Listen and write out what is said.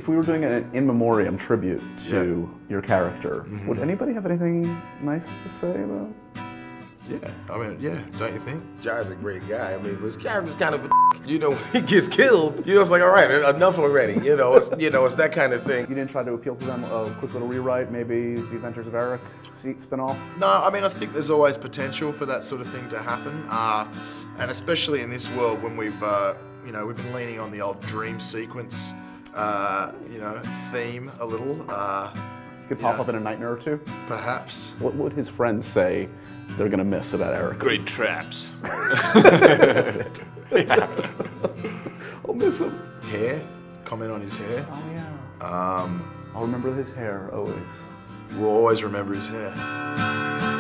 If we were doing an in memoriam tribute to your character, would anybody have anything nice to say about it? Yeah, I mean, yeah, don't you think? Jai's a great guy. I mean, his character's kind of a you know, when he gets killed, you know, it's like, all right, enough already. It's that kind of thing. You didn't try to appeal to them, a quick little rewrite, maybe The Adventures of Eric spin-off? No, I mean, I think there's always potential for that sort of thing to happen. And especially in this world when we've been leaning on the old dream sequence, theme a little. Could pop up in a nightmare or two? Perhaps. What would his friends say they're gonna miss about Eric? Great traps. That's it. Yeah. I'll miss him. Hair? Comment on his hair? Oh yeah. I'll remember his hair always. We'll always remember his hair.